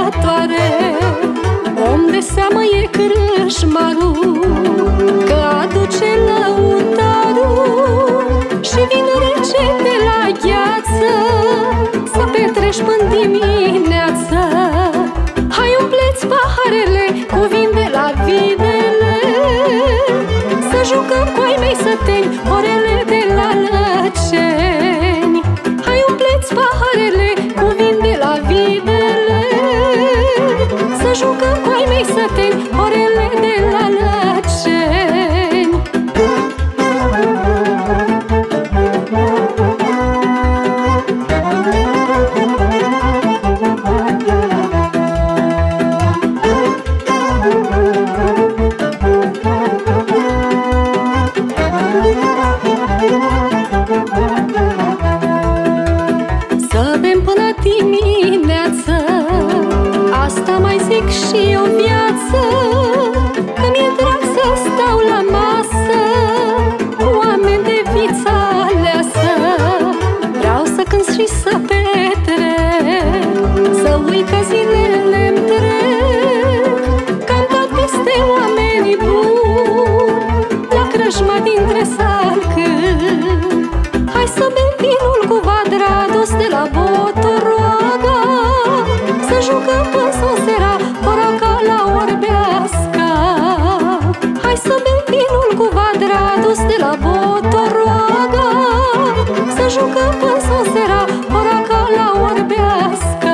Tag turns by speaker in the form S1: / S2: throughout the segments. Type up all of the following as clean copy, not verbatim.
S1: vânătoare. Om de seamă e crâșmarul, că aduce lăutarul și vin rece de la gheață, să petreci până dimineață. Hai, umpleți paharele cu vin de la Videle, să jucăm cu ai mei săteni orele de la Lăceni. Hai, umpleți paharele cu vin de la Videle, să jucăm cu ai mei săteni orele de la Lăceni. Să bem până dimineață, asta mai zic și o viață, că mi-e drag să stau la masă cu oameni de vița aleasă. Vreau să cânt și să petrec, să uit că zilele-mi trec, că am dat peste oamenii buni la crășma dintre salcâni. Hai să bem vinul cu Vadrados de la Botoroaga, să jucăm până s-o sera oraca la Orbeasca. Hai să bem vinul cu Vadrados de la Botoroaga, să jucăm până s-o sera oraca la Orbeasca.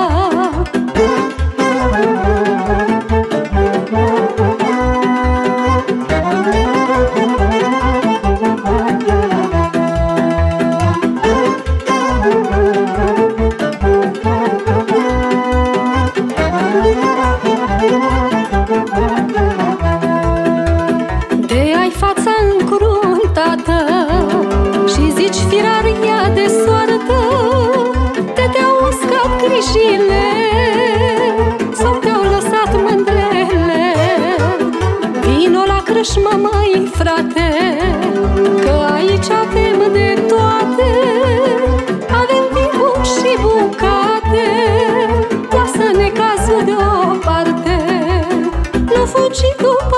S1: De ai fața încruntată și zici firaria de soartă, te-au uscat grijile sau te-au lăsat mândrele. Vino la crâșmă, măi frate, că aici avem de toate. Avem vin bun și bucate, lasă necazul deoparte, nu fugi după